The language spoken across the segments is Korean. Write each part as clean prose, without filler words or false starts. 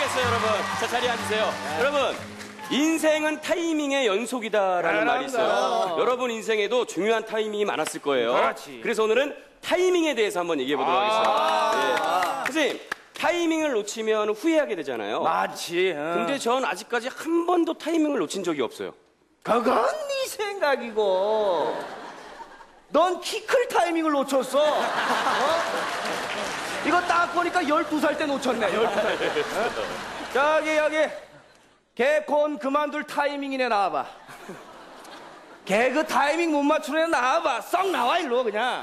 알았어요, 여러분. 자, 자리에 앉으세요. 여러분, 인생은 타이밍의 연속이다라는 말이 있어요. 여러분 인생에도 중요한 타이밍이 많았을 거예요. 그렇지. 그래서 오늘은 타이밍에 대해서 한번 얘기해 보도록 하겠습니다. 선생님, 타이밍을 놓치면 후회하게 되잖아요. 맞지. 근데 전 아직까지 한 번도 타이밍을 놓친 적이 없어요. 그건 네 생각이고 넌 키 클 타이밍을 놓쳤어. 이거 딱 보니까 12살 때 놓쳤네. 12살 때. 여기 개콘 그만둘 타이밍이네. 나와봐. 개그 타이밍 못 맞추는 애 나와봐. 썩 나와 일로 그냥.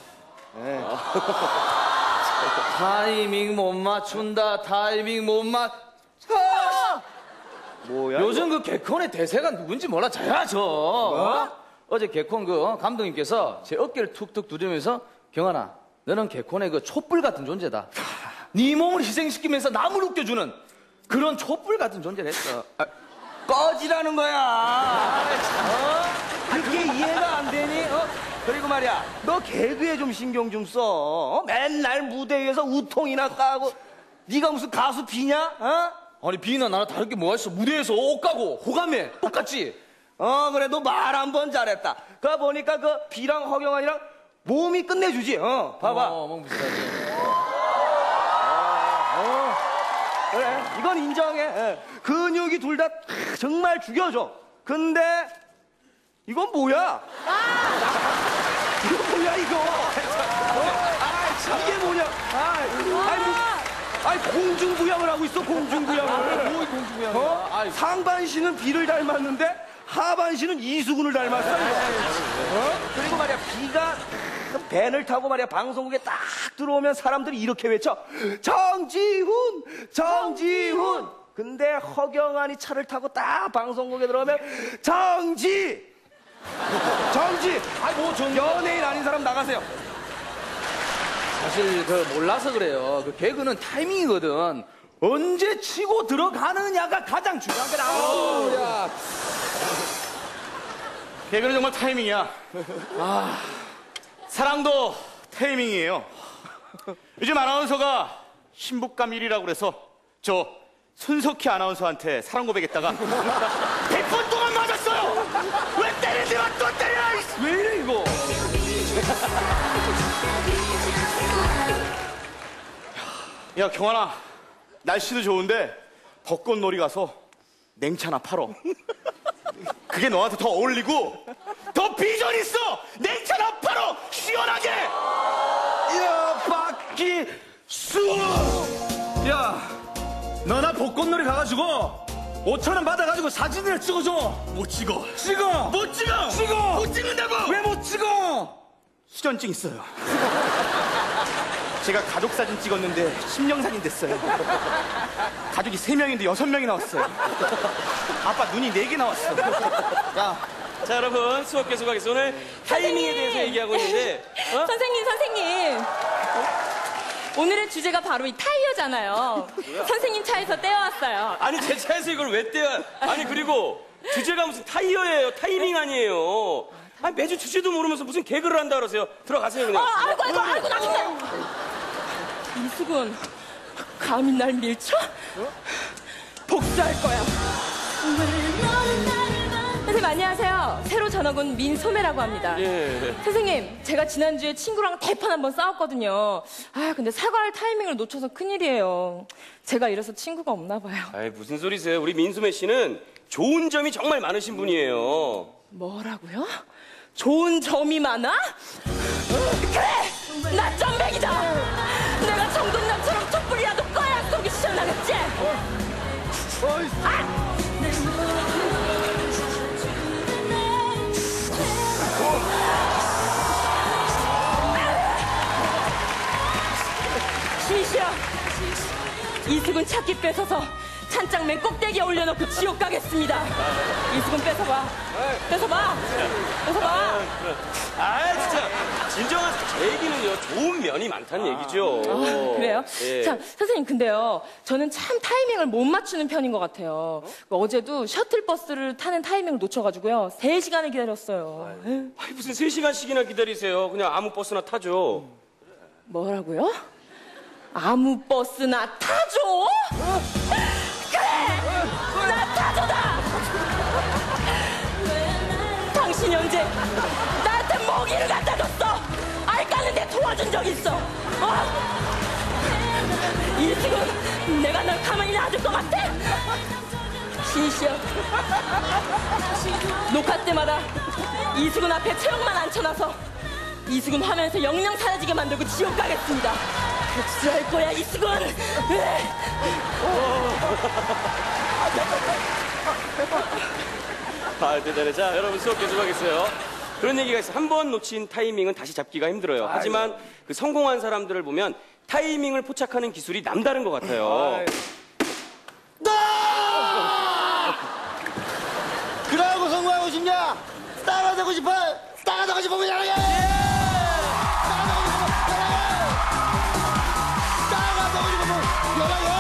타이밍 못 맞춘다. 타이밍 못 맞. 뭐야? 요즘 그 개콘의 대세가 누군지 몰라. 저야 저. 뭐? 어제 개콘 그 감독님께서 제 어깨를 툭툭 두드리면서 경환아, 너는 개콘의 그 촛불 같은 존재다. 네 몸을 희생시키면서 남을 웃겨주는 그런 촛불 같은 존재를 했어. 꺼지라는 거야. 그게 이해가 안 되니? 그리고 말이야, 너 개그에 좀 신경 좀 써. 맨날 무대 위에서 우통이나 까고. 네가 무슨 가수 비냐? 아니 비나 나랑 다를 게 뭐가 있어. 무대에서 옷 까고 호감해 똑같지. 그래, 너 말 한 번 잘했다. 그 보니까 그 비랑 허경환이랑 몸이 끝내주지. 봐봐. 몸 비슷하지. 그래, 이건 인정해. 근육이 둘 다 정말 죽여줘. 근데 이건 뭐야? 이거 뭐야 이거? 이게 뭐냐? 아니 공중부양을 하고 있어. 공중부양을. 뭐 공중부양이야? 상반신은 비를 닮았는데 하반신은 이수근을 닮았어. 그리고 말이야, 비가 밴을 타고 말이야 방송국에 딱 들어오면 사람들이 이렇게 외쳐. 정지훈, 정지훈. 근데 허경환이 차를 타고 딱 방송국에 들어오면 정지. 아니 뭐 연예인 아닌 사람 나가세요. 사실 그 몰라서 그래요. 그 개그는 타이밍이거든. 언제 치고 들어가느냐가 가장 중요한 거라. 야. 개그는 정말 타이밍이야. 사랑도 타이밍이에요. 요즘 아나운서가 신부감 1위라고 그래서 저 손석희 아나운서한테 사랑 고백했다가 100번 동안 맞았어요. 왜 때리지 마, 또 때려. 왜 이래 이거? 야 경환아, 날씨도 좋은데 벚꽃놀이 가서 냉차 하나 팔어. 그게 너한테 더 어울리고 더 비전 있어. 냉차 하나 팔어. 시원하게. 야 박기수. 야 너나 벚꽃놀이 가가지고 5,000원 받아가지고 사진을 찍어줘. 못 찍어. 찍어. 못 찍어. 찍어. 못 찍는다고. 왜 못 찍어? 수전증 있어요. 제가 가족 사진 찍었는데 심령사진 됐어요. 가족이 3명인데 6명이 나왔어요. 아빠 눈이 4개 나왔어. 자, 여러분, 수업 계속하겠습니다. 오늘 타이밍에 대해서 얘기하고 있는데. 선생님. 오늘의 주제가 바로 이 타이어잖아요. 선생님 차에서 떼어왔어요. 아니, 제 차에서 이걸 왜 떼요? 아니, 그리고 주제가 무슨 타이어예요. 타이밍 아니에요. 아니, 매주 주제도 모르면서 무슨 개그를 한다 그러세요. 들어가세요, 그냥. 아이고, 나 진짜. 이수근, 감히 날 밀쳐? 복수할 거야. 선생님, 안녕하세요. 새로 전학 온 민소매라고 합니다. 예. 선생님, 제가 지난주에 친구랑 대판 한번 싸웠거든요. 근데 사과할 타이밍을 놓쳐서 큰일이에요. 제가 이래서 친구가 없나 봐요. 아이, 무슨 소리세요. 우리 민소매 씨는 좋은 점이 정말 많으신 분이에요. 뭐라고요? 좋은 점이 많아? 그래! 나 점백이다! 내가 정동남처럼 촛불이라도 꺼야 속이 시원하겠지? 시시야! 이수근 찾기 뺏어서 찬장맨 꼭대기에 올려놓고 지옥 가겠습니다. 이수근 뺏어봐. 뺏어봐. 진짜. 진정한 제 얘기는요, 좋은 면이 많다는 얘기죠. 그래요? 예. 자, 선생님, 근데요, 저는 참 타이밍을 못 맞추는 편인 것 같아요. 어제도 셔틀버스를 타는 타이밍을 놓쳐가지고요, 3시간을 기다렸어요. 아니, 무슨 3시간씩이나 기다리세요. 그냥 아무 버스나 타죠. 뭐라고요? 아무 버스나 타죠? 고기를 갖다 줬어. 알 까는데 도와준 적 있어. 이수근, 내가 널 가만히 놔둘 것 같아? 진시여. 녹화 때마다 이수근 앞에 체형만 앉혀놔서 이수근 화면에서 영영 사라지게 만들고 지옥 가겠습니다. 복수할 거야, 이수근. 아, 대단해. 자, 여러분 수업 계속하겠어요. 그런 얘기가 있어. 한 번 놓친 타이밍은 다시 잡기가 힘들어요. 하지만 그 성공한 사람들을 보면 타이밍을 포착하는 기술이 남다른 것 같아요. 그러고 성공하고 싶냐? 따라가고 싶어? 따라가고 싶으면 잘하게! 따라가고 싶으면 잘하게! 따라가고 싶으면 잘하게!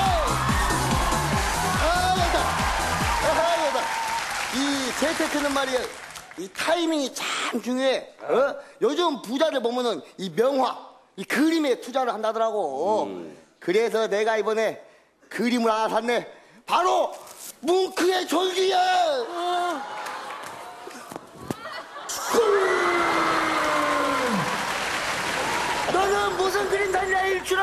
여기다. 이 재테크는 말이야, 이 타이밍이 참 중요해. 요즘 부자들 보면은 이 명화, 이 그림에 투자를 한다더라고. 그래서 내가 이번에 그림을 하나 샀네. 바로 뭉크의 졸기야. 너는 무슨 그림 샀냐, 일출아?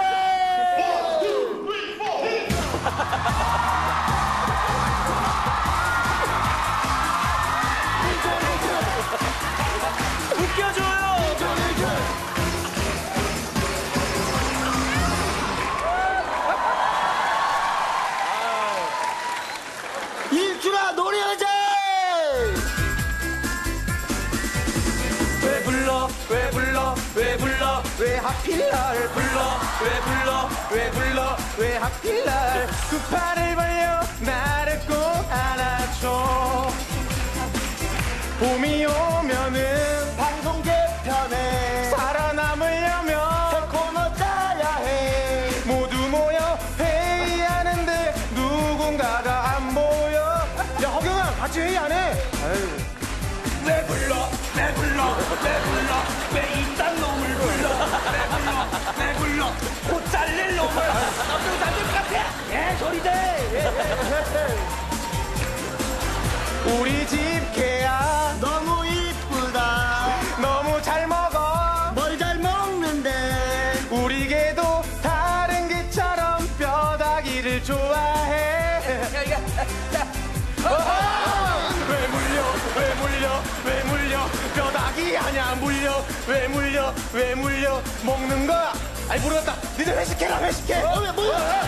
웃겨줘요. 일출아, 노래하자. 왜 불러? 왜 불러? 왜 불러? 왜 하필 날 불러? 왜 불러? 왜 불러? 왜 하필 날 두 팔을 벌려 나를 꼭 안아줘. 봄이 오면은 방송 개편에 살아남으려면 새 코너 짜야 해. 모두 모여 회의하는데 누군가가 안 보여. 야, 허경아, 같이 회의 안 해? 왜 불러? 왜 불러? 왜 불러? 왜 이딴 놈을 불러? 왜 불러? 왜 불러? 곧 잘릴 놈을. 너도 잘릴 것 같아. 예, 소리대. 우리 집 개야 너무 이쁘다. 너무 잘 먹어. 뭘 잘 먹는데. 우리 개도 다른 개처럼 뼈다귀를 좋아해. 왜 물려? 왜 물려? 왜 물려? 뼈다귀 아냐 물려? 왜 물려? 왜 물려? 먹는 거야? 아니 모르겠다. 니들 회식해라, 회식해. 왜 뭐야?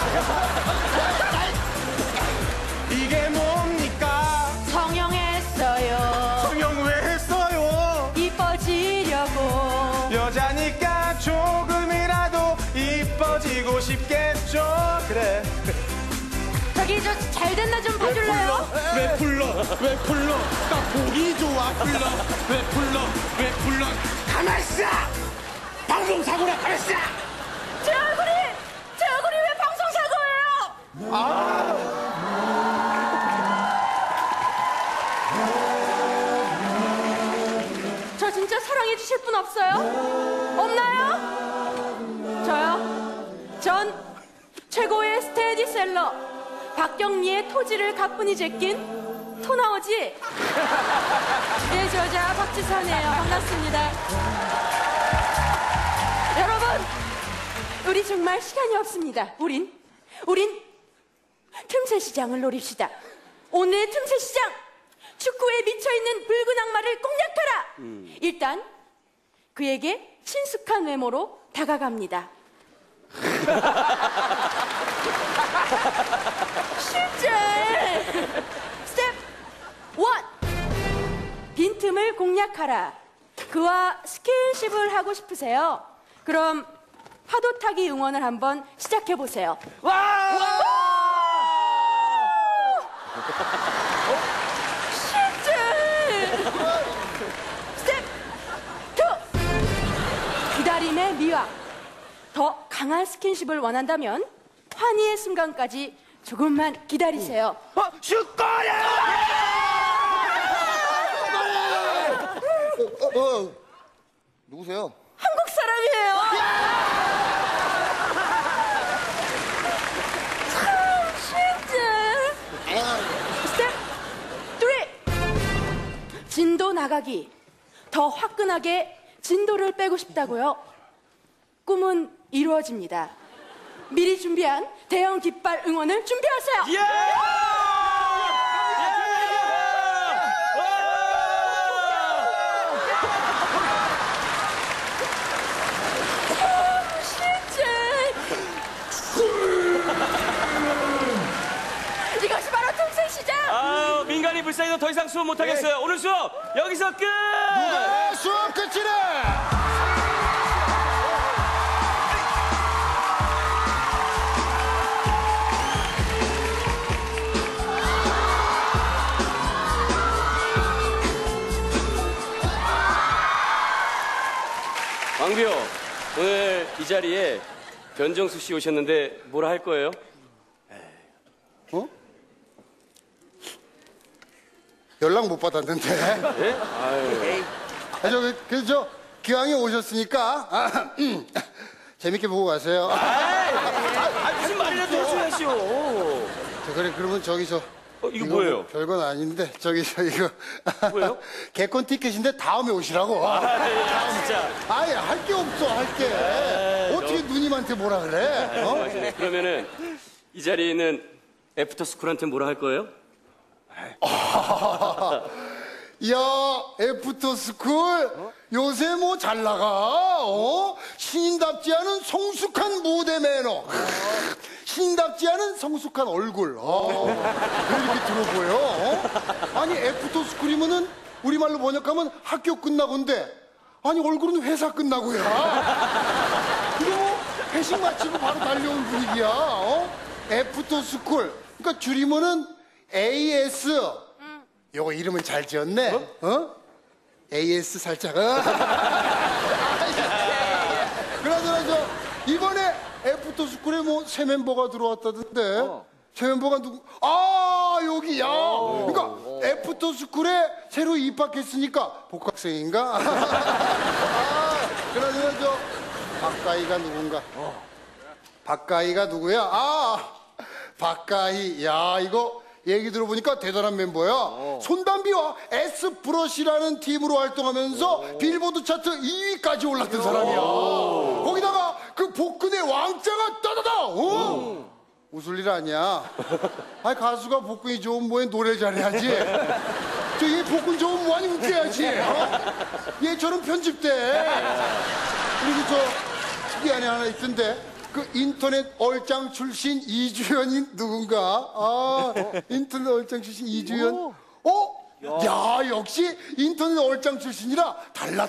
이게 뭡니까? 성형했어요. 성형 왜 했어요? 이뻐지려고. 여자니까 조금이라도 이뻐지고 싶겠죠. 그래. 저기 저 잘 됐나 좀 봐줄래요? 왜 불러? 왜 불러? 나 보기 좋아 불러. 왜 불러? 왜 불러? 가만 있어! 방송 사고라, 가만 있어! 제 얼굴이 왜 방송 사고예요? 저 진짜 사랑해 주실 분 없어요? 없나요? 저요? 전 최고의 스테디셀러 박경리의 토지를 가뿐히 제낀 토나오지 네, 저자 박지선이에요. 반갑습니다. 여러분, 우리 정말 시간이 없습니다. 우린 틈새 시장을 노립시다. 오늘의 틈새 시장, 축구에 미쳐있는 붉은 악마를 공략하라. 일단 그에게 친숙한 외모로 다가갑니다. 실제 스텝 1, 빈틈을 공략하라. 그와 스킨십을 하고 싶으세요? 그럼 파도 타기 응원을 한번 시작해 보세요. 실제 스텝 2, 기다림의 미학. 더 강한 스킨십을 원한다면 환희의 순간까지 조금만 기다리세요. 누구세요? 한국 사람이에요. 참 진짜. 스텝 3, 진도 나가기. 더 더 화끈하게 진도를 빼고 싶다고요? 꿈은 이루어집니다. 미리 준비한 대형 깃발 응원을 준비하세요. 이것이 바로 틈새시장. 아, 민간인 불쌍해서 더 이상 수업 못하겠어요. 오늘 수업 여기서 끝! 누가 수업 끝이래! 왕비호, 오늘 이 자리에 변정수 씨 오셨는데 뭐라 할 거예요? 어? 연락 못 받았는데. 예? 아유. 그래서 저 기왕에 오셨으니까 재밌게 보고 가세요. 무슨 말이라도 해줘야죠. 자, 그래 그러면 저기서 이거 뭐예요? 별건 아닌데 저기서 이거 뭐예요? 개콘 티켓인데 다음에 오시라고. 진짜. 아예 할 게 없어 할 게. 어떻게 누님한테 뭐라 그래? 어? 네, 그러면은 이 자리에 있는 애프터스쿨한테 뭐라 할 거예요? 야, 애프터스쿨 요새 뭐 잘 나가? 어? 신인답지 않은 성숙한 무대 매너. 신인답지 않은 성숙한 얼굴. 왜 이렇게 들어 보여? 어? 아니 애프터스쿨이면은 우리말로 번역하면 학교 끝나고인데 아니 얼굴은 회사 끝나고야. 그리고 회식 마치고 바로 달려온 분위기야. 어? 애프터스쿨. 그러니까 줄이면은 AS. 요거 이름은 잘 지었네. 어? AS 살짝. 그러더라 저 이번에 애프터스쿨에 뭐 새 멤버가 들어왔다던데. 새 멤버가 누구? 아 여기야. 그러니까 애프터스쿨에 새로 입학했으니까 복학생인가? 그러더라 저 박가희가 누군가? 박가희가 누구야? 아 박가희. 야 이거 얘기 들어보니까 대단한 멤버야. 손담비와 S브러쉬라는 팀으로 활동하면서 빌보드 차트 2위까지 올랐던 사람이야. 거기다가 그 복근의 왕자가 따다다. 웃을 일 아니야. 아니 가수가 복근이 좋으면 뭐해 노래 잘해야지. 저 얘 복근 좋으면 뭐하니 웃겨야지. 얘처럼 편집돼. 그리고 저 특이한 애 하나 있던데. 그 인터넷 얼짱 출신 이주연이 누군가? 아, 인터넷 얼짱 출신 이주연. 야, 역시 인터넷 얼짱 출신이라 달라.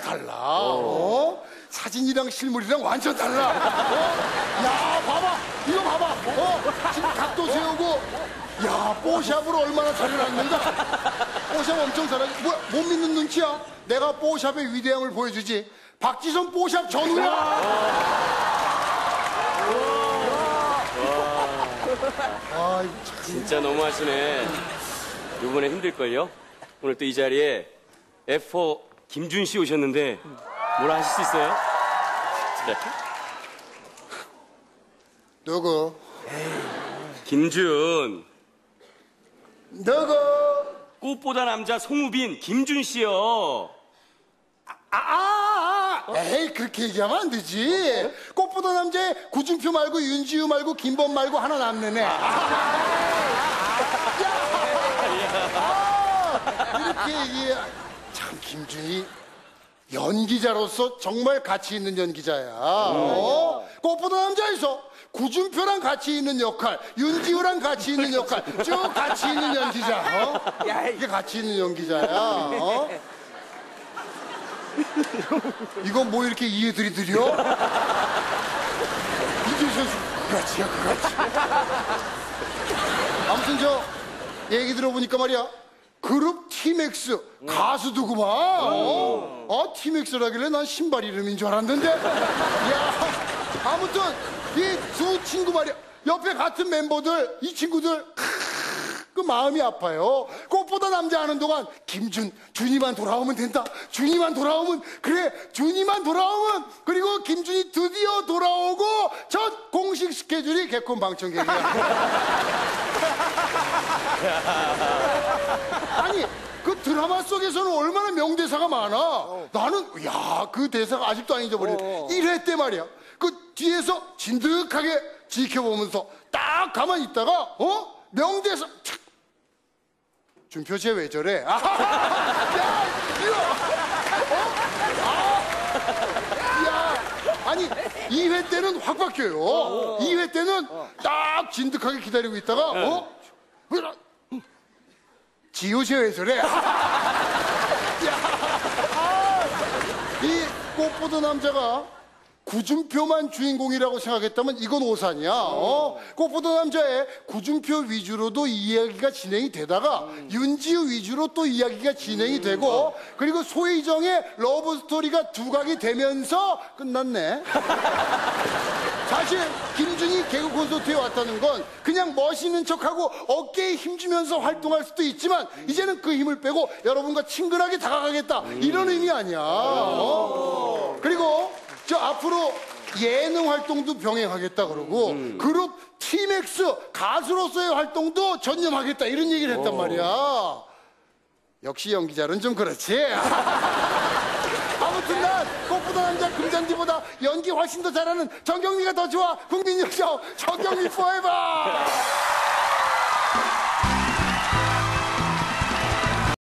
사진이랑 실물이랑 완전 달라. 야, 봐봐. 이거 봐봐. 지금 각도 세우고. 야, 뽀샵을 얼마나 잘해놨는가. 뽀샵 엄청 잘하지. 뭐야, 못 믿는 눈치야? 내가 뽀샵의 위대함을 보여주지. 박지성 뽀샵 전우야. 아, 진짜 너무하시네. 이번에 힘들걸요? 오늘 또 이 자리에 F4 김준 씨 오셨는데 뭐라 하실 수 있어요? 네. 누구? 김준. 누구? 꽃보다 남자 송우빈 김준 씨요. 에이 그렇게 얘기하면 안 되지. 꽃보다 남자에 구준표 말고 윤지우 말고 김범 말고 하나 남는 애. 이렇게 얘기해. 참 김준이 연기자로서 정말 가치 있는 연기자야. 꽃보다 남자에서 구준표랑 같이 있는 역할, 윤지우랑 같이 있는 역할, 쭉 같이 있는 연기자. 이게 같이 있는 연기자야. 이건 뭐 이렇게 이해들이 드려? 이재선 그같이야 그같이. 아무튼 저 얘기 들어보니까 말이야 그룹 티맥스 가수두구만. 티맥스라길래 난 신발 이름인 줄 알았는데. 야 아무튼 이 두 친구 말이야 옆에 같은 멤버들 이 친구들 그 마음이 아파요. 꽃보다 남자 하는 동안 준이만 돌아오면 된다. 준이만 돌아오면 그래. 준이만 돌아오면 그리고 김준이 드디어 돌아오고 첫 공식 스케줄이 개콘 방청객이야. 아니 그 드라마 속에서는 얼마나 명대사가 많아. 나는 야 그 대사가 아직도 안 잊어버려. 1회 때 말이야. 그 뒤에서 진득하게 지켜보면서 딱 가만히 있다가 명대사 착. 준표 쟤 왜 저래? 야 이거 야 아니 2회 때는 확 바뀌어요. 2회 때는 딱 진득하게 기다리고 있다가 지효 쟤 왜 저래? 이 꽃보던 남자가 구준표만 주인공이라고 생각했다면 이건 오산이야. 꽃보던 남자의 구준표 위주로도 이야기가 진행이 되다가 윤지우 위주로 또 이야기가 진행이 되고 그리고 소희정의 러브 스토리가 두각이 되면서 끝났네. 사실 김준이 개그 콘서트에 왔다는 건 그냥 멋있는 척하고 어깨에 힘주면서 활동할 수도 있지만 이제는 그 힘을 빼고 여러분과 친근하게 다가가겠다 이런 의미 아니야. 그리고 저 앞으로 예능 활동도 병행하겠다 그러고 그룹 티맥스 가수로서의 활동도 전념하겠다 이런 얘기를 했단 말이야. 역시 연기자는 좀 그렇지. 아무튼 난 꽃보다 남자 금잔디보다 연기 훨씬 더 잘하는 정경미가 더 좋아. 국민연쇼 정경미 포에버.